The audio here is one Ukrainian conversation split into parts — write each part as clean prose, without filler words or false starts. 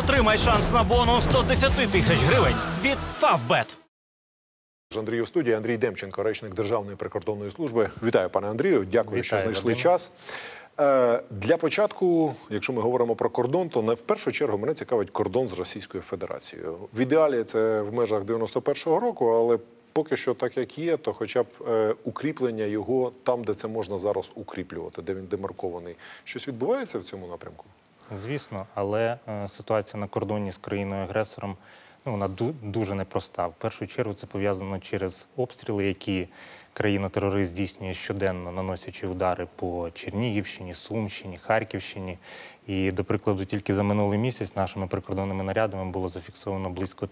Отримай шанс на бонус 110 тисяч гривень від Favbet. Андрій у студії. Андрій Демченко, речник Державної прикордонної служби. Вітаю, пане Андрію. Дякую, що знайшли час. Для початку, якщо ми говоримо про кордон, то в першу чергу мене цікавить кордон з Російською Федерацією. В ідеалі це в межах 91-го року, але поки що так, як є, то хоча б укріплення його там, де це можна зараз укріплювати, де він демаркований. Щось відбувається в цьому напрямку? Звісно, але ситуація на кордоні з країною-агресором вона дуже непроста. В першу чергу це пов'язано через обстріли, які країна-терорист здійснює щоденно, наносячи удари по Чернігівщині, Сумщині, Харківщині. І, до прикладу, тільки за минулий місяць нашими прикордонними нарядами було зафіксовано близько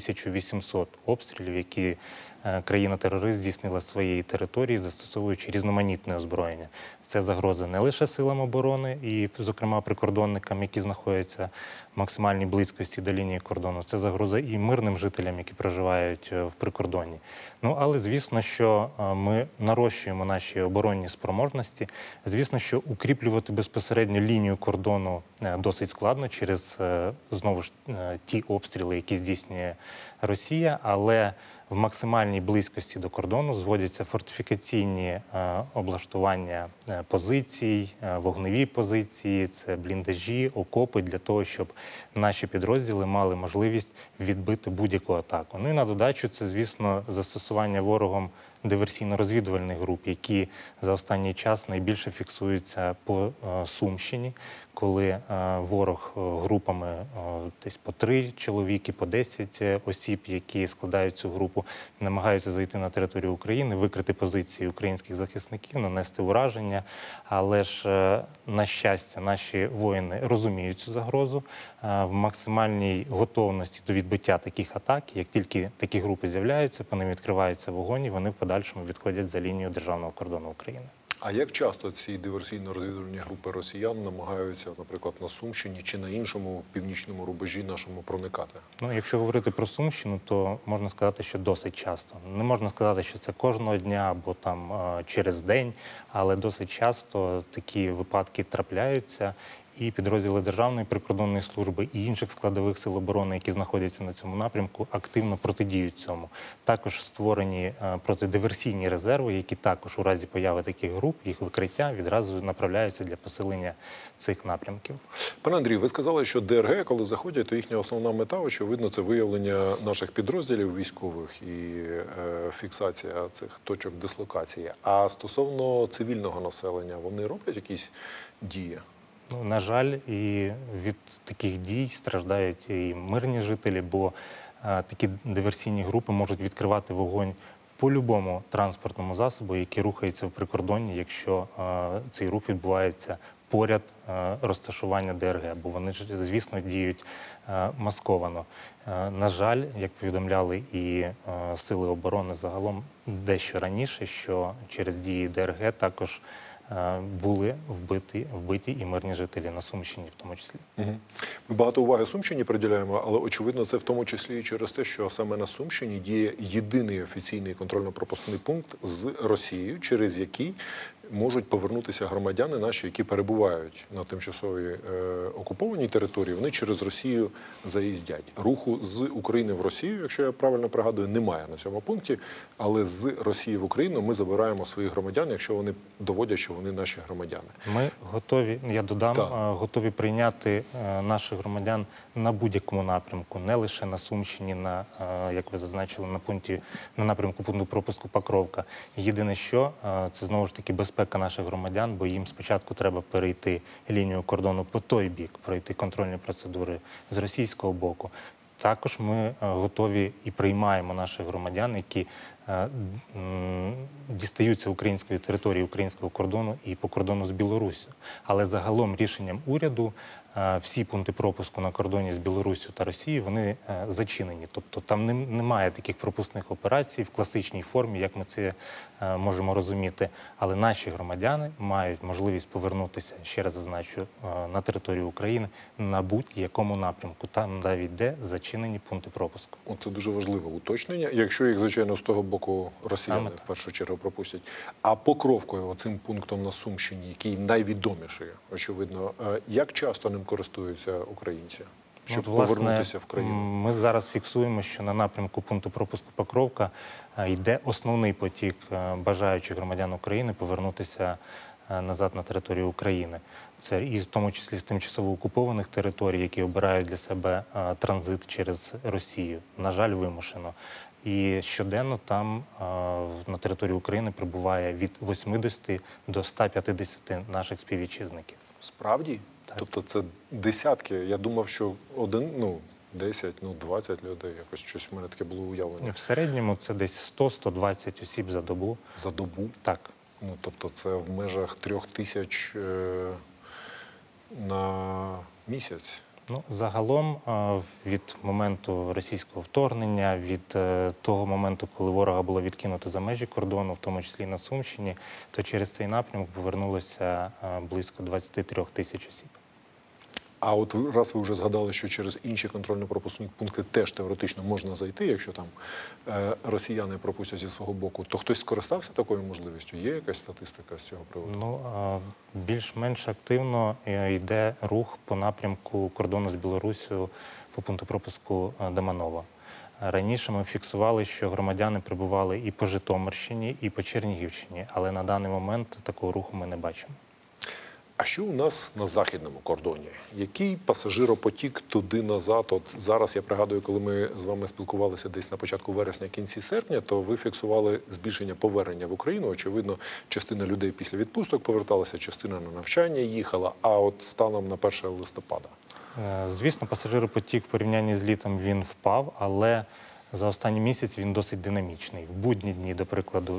1800 обстрілів, які країна-терорист здійснила своєї території, застосовуючи різноманітне озброєння. Це загроза не лише силам оборони і, зокрема, прикордонникам, які знаходяться в максимальній близькості до лінії кордону. Це загроза і мирним жителям, які проживають в прикордонні. Але, звісно, що ми нарощуємо наші оборонні спроможності. Звісно, що укріплювати безпосередньо лінію кордону досить складно через, знову ж, ті обстріли, які здійснює Росія, але в максимальній близькості до кордону зводяться фортифікаційні облаштування позицій, вогневі позиції, це бліндажі, окопи для того, щоб наші підрозділи мали можливість відбити будь-яку атаку. І на додачу це, звісно, застосування ворогом диверсійно-розвідувальних груп, які за останній час найбільше фіксуються по Сумщині, коли ворог групами десь по 3 чоловіки, по 10 осіб, які складають цю групу, намагаються зайти на територію України, викрити позиції українських захисників, нанести ураження. Але ж, на щастя, наші воїни розуміють цю загрозу, в максимальній готовності до відбиття таких атак. Як тільки такі групи з'являються, по ним відкривається вогонь, і вони в подальшому відходять за лінію державного кордону України. А як часто ці диверсійно-розвідувальні групи росіян намагаються, наприклад, на Сумщині чи на іншому північному рубежі нашому проникати? Якщо говорити про Сумщину, то можна сказати, що досить часто. Не можна сказати, що це кожного дня або там через день, але досить часто такі випадки трапляються. І підрозділи Державної прикордонної служби і інших складових сил оборони, які знаходяться на цьому напрямку, активно протидіють цьому. Також створені протидиверсійні резерви, які також у разі появи таких груп, їх викриття відразу направляються для посилення цих напрямків. Пане Андрію, ви сказали, що ДРГ, коли заходять, то їхня основна мета, очевидно, це виявлення наших підрозділів військових і фіксація цих точок дислокації. А стосовно цивільного населення, вони роблять якісь дії? На жаль, і від таких дій страждають і мирні жителі, бо такі диверсійні групи можуть відкривати вогонь по будь-якому транспортному засобу, який рухається в прикордонні, якщо цей рух відбувається поряд розташування ДРГ, бо вони ж, звісно, діють масковано. На жаль, як повідомляли і сили оборони загалом дещо раніше, що через дії ДРГ також були вбиті і мирні жителі на Сумщині в тому числі. Ми багато уваги Сумщині приділяємо, але очевидно це в тому числі і через те, що саме на Сумщині діє єдиний офіційний контрольно-пропускний пункт з Росією, через який можуть повернутися громадяни наші, які перебувають на тимчасовій окупованій території, вони через Росію заїздять. Руху з України в Росію, якщо я правильно пригадую, немає на цьому пункті, але з Росії в Україну ми забираємо своїх громадян, якщо вони доводять, що вони наші громадяни. Ми готові, я додам, готові прийняти наших громадян на будь-якому напрямку, не лише на Сумщині, як ви зазначили, на напрямку пункту пропуску Покровка. Єдине що, це знову ж таки безпека наших громадян, бо їм спочатку треба перейти лінію кордону по той бік, пройти контрольні процедури з російського боку. Також ми готові і приймаємо наших громадян, які дістаються української території, українського кордону і по кордону з Білоруссю. Але загалом рішенням уряду всі пункти пропуску на кордоні з Білоруссю та Росією, вони зачинені. Тобто там немає таких пропускних операцій в класичній формі, як ми це можемо розуміти. Але наші громадяни мають можливість повернутися, ще раз зазначу, на територію України на будь-якому напрямку. Там навіть де зачинені пункти пропуску. Це дуже важливе уточнення, якщо їх, звичайно, з того боку росіяни в першу чергу пропустять. А Покровкою, оцим пунктом на Сумщині, який найвідоміший, очевидно, як часто ним користуються українці? щоб власне, повернутися в країну? Ми зараз фіксуємо, що на напрямку пункту пропуску Покровка йде основний потік бажаючих громадян України повернутися назад на територію України. Це і в тому числі з тимчасово окупованих територій, які обирають для себе транзит через Росію. На жаль, вимушено. І щоденно там на території України прибуває від 80 до 150 наших співвітчизників. Справді? Так. Тобто це десятки. Я думав, що 10, 20 людей. Якось щось в мене таке було уявлення. В середньому це десь 100-120 осіб за добу. За добу? Так. Тобто це в межах 3000 на місяць. Загалом від моменту російського вторгнення, від того моменту, коли ворога було відкинуто за межі кордону, в тому числі на Сумщині, то через цей напрямок повернулося близько 23 тисяч осіб. А от раз ви вже згадали, що через інші контрольно-пропускні пункти теж теоретично можна зайти, якщо там росіяни пропустять зі свого боку, то хтось скористався такою можливістю? Є якась статистика з цього приводу? Більш-менш активно йде рух по напрямку кордону з Білоруссю по пункту пропуску Доманово. Раніше ми фіксували, що громадяни прибували і по Житомирщині, і по Чернігівщині, але на даний момент такого руху ми не бачимо. А що у нас на західному кордоні? Який пасажиропотік туди-назад? От зараз, я пригадую, коли ми з вами спілкувалися десь на початку вересня, кінці серпня, то ви фіксували збільшення повернення в Україну. Очевидно, частина людей після відпусток поверталася, частина на навчання їхала, а от станом на 1 листопада? Звісно, пасажиропотік в порівнянні з літом він впав, але за останній місяць він досить динамічний. В будні дні, до прикладу,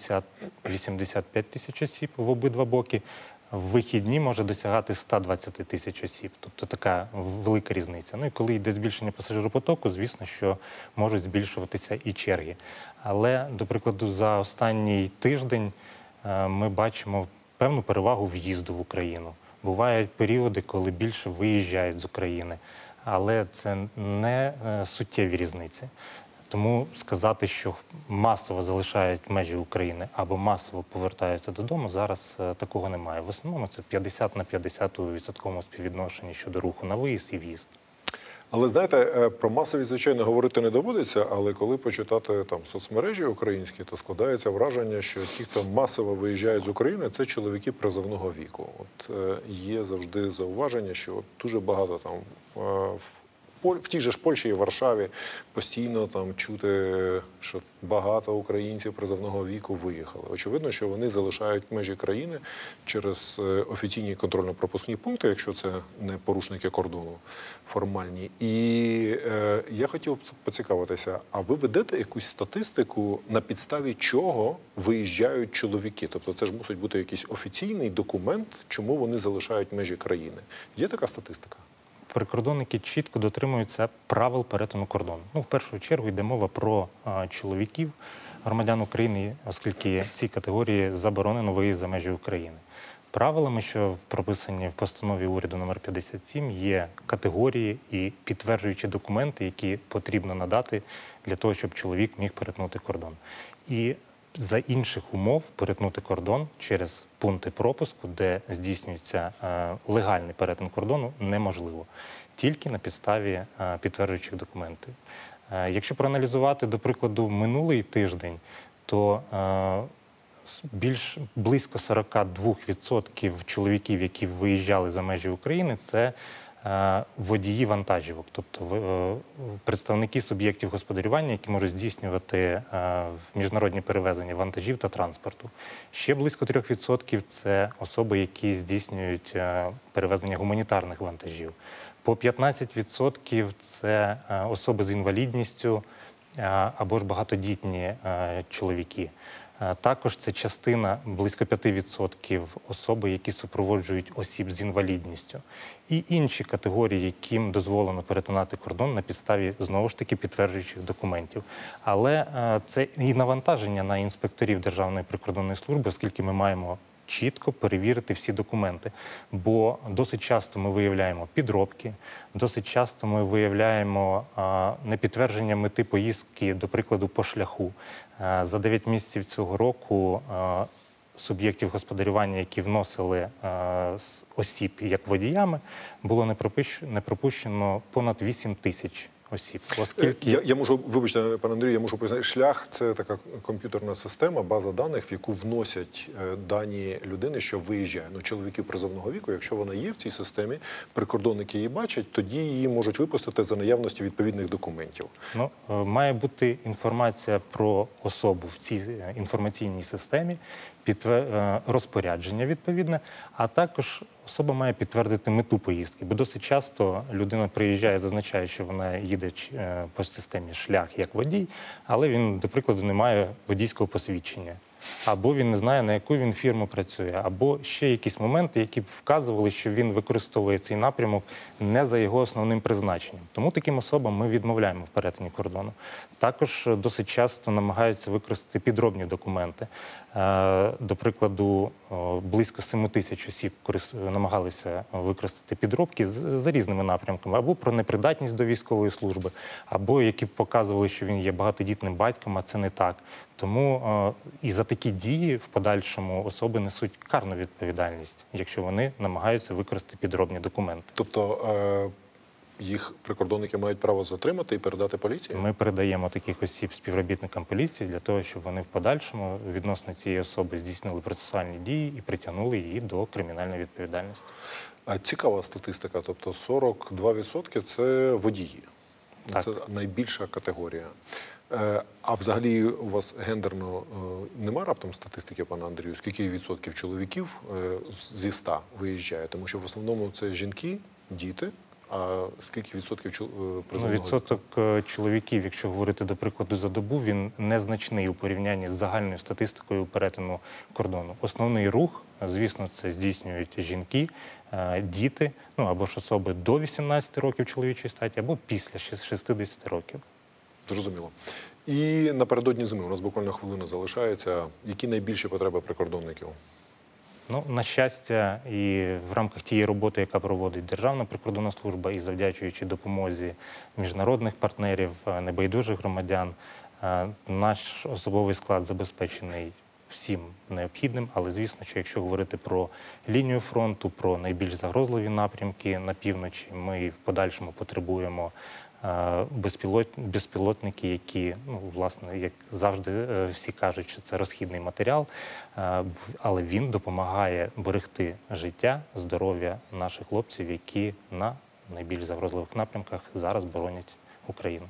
80-85 тисяч осіб в обидва боки. В вихідні може досягати 120 тисяч осіб. Тобто така велика різниця. І коли йде збільшення пасажиропотоку, звісно, що можуть збільшуватися і черги. Але, до прикладу, за останній тиждень ми бачимо певну перевагу в'їзду в Україну. Бувають періоди, коли більше виїжджають з України. Але це не суттєві різниці. Тому сказати, що масово залишають межі України або масово повертаються додому, зараз такого немає. В основному це 50 на 50 у відсотковому співвідношенні щодо руху на виїзд і в'їзд. Але знаєте, про масовість, звичайно, говорити не доводиться, але коли почитати там соцмережі українські, то складається враження, що ті, хто масово виїжджають з України, це чоловіки призовного віку. От є завжди зауваження, що дуже багато там в тій же ж Польщі і Варшаві постійно там чути, що багато українців призовного віку виїхали. Очевидно, що вони залишають межі країни через офіційні контрольно-пропускні пункти, якщо це не порушники кордону формальні. І я хотів поцікавитися, а ви ведете якусь статистику, на підставі чого виїжджають чоловіки? Тобто це ж мусить бути якийсь офіційний документ, чому вони залишають межі країни. Є така статистика? Прикордонники чітко дотримуються правил перетину кордону. В першу чергу йде мова про чоловіків, громадян України, оскільки ці категорії заборонено виїзд за межі України. Правилами, що прописані в постанові уряду номер 57, є категорії і підтверджуючі документи, які потрібно надати для того, щоб чоловік міг перетнути кордон. І за інших умов перетнути кордон через пункти пропуску, де здійснюється легальний перетин кордону, неможливо. Тільки на підставі підтверджуючих документів. Якщо проаналізувати, до прикладу, минулий тиждень, то близько 42% чоловіків, які виїжджали за межі України, це водії вантажівок, тобто представники суб'єктів господарювання, які можуть здійснювати міжнародні перевезення вантажів та транспорту. Ще близько 3% – це особи, які здійснюють перевезення гуманітарних вантажів. По 15% – це особи з інвалідністю або ж багатодітні чоловіки. Також це частина, близько 5% особи, які супроводжують осіб з інвалідністю. І інші категорії, яким дозволено перетинати кордон на підставі, знову ж таки, підтверджуючих документів. Але це і навантаження на інспекторів Державної прикордонної служби, оскільки ми маємо чітко перевірити всі документи. Бо досить часто ми виявляємо підробки, досить часто ми виявляємо непідтвердження мети поїздки, до прикладу, по шляху. За 9 місяців цього року суб'єктів господарювання, які вносили осіб як водіями, було не пропущено понад 8 тисяч осіб. Оскільки... Я можу, вибачте, пане Андрію, я можу пояснити. Шлях – це така комп'ютерна система, база даних, в яку вносять дані людини, що виїжджає. Ну, чоловіків призовного віку, якщо вона є в цій системі, прикордонники її бачать, тоді її можуть випустити за наявності відповідних документів. Ну, має бути інформація про особу в цій інформаційній системі, розпорядження відповідне, а також особа має підтвердити мету поїздки, бо досить часто людина приїжджає, зазначає, що вона їде по системі шлях як водій, але він, до прикладу, не має водійського посвідчення. Або він не знає, на яку він фірму працює, або ще якісь моменти, які б вказували, що він використовує цей напрямок не за його основним призначенням. Тому таким особам ми відмовляємо в перетині кордону. Також досить часто намагаються використати підробні документи. До прикладу, близько 7 тисяч осіб намагалися використати підробки за різними напрямками, або про непридатність до військової служби, або які б показували, що він є багатодітним батьком, а це не так. Тому і за такі дії в подальшому особи несуть карну відповідальність, якщо вони намагаються використати підробні документи. Тобто їх прикордонники мають право затримати і передати поліції? Ми передаємо таких осіб співробітникам поліції для того, щоб вони в подальшому відносно цієї особи здійснили процесуальні дії і притягнули її до кримінальної відповідальності. Цікава статистика, тобто 42% – це водії. Так. Це найбільша категорія. А взагалі у вас гендерно нема раптом статистики, пане Андрію? Скільки відсотків чоловіків зі 100 виїжджає? Тому що в основному це жінки, діти. А скільки відсотків призовного віку? Відсоток чоловіків, якщо говорити, до прикладу, за добу, він незначний у порівнянні з загальною статистикою перетину кордону. Основний рух, звісно, це здійснюють жінки, діти, ну або ж особи до 18 років чоловічої статі, або після 60 років. Зрозуміло. І напередодні зими, у нас буквально хвилина залишається. Які найбільші потреби прикордонників? Ну, на щастя, і в рамках тієї роботи, яка проводить Державна прикордонна служба, і завдячуючи допомозі міжнародних партнерів, небайдужих громадян, наш особовий склад забезпечений всім необхідним. Але, звісно, що якщо говорити про лінію фронту, про найбільш загрозливі напрямки на півночі, ми в подальшому потребуємо безпілотники, які, ну, власне, як завжди всі кажуть, що це розхідний матеріал, але він допомагає берегти життя, здоров'я наших хлопців, які на найбільш загрозливих напрямках зараз боронять Україну.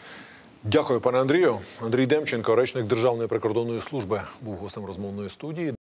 Дякую, пане Андрію. Андрій Демченко, речник Державної прикордонної служби, був гостем розмовної студії.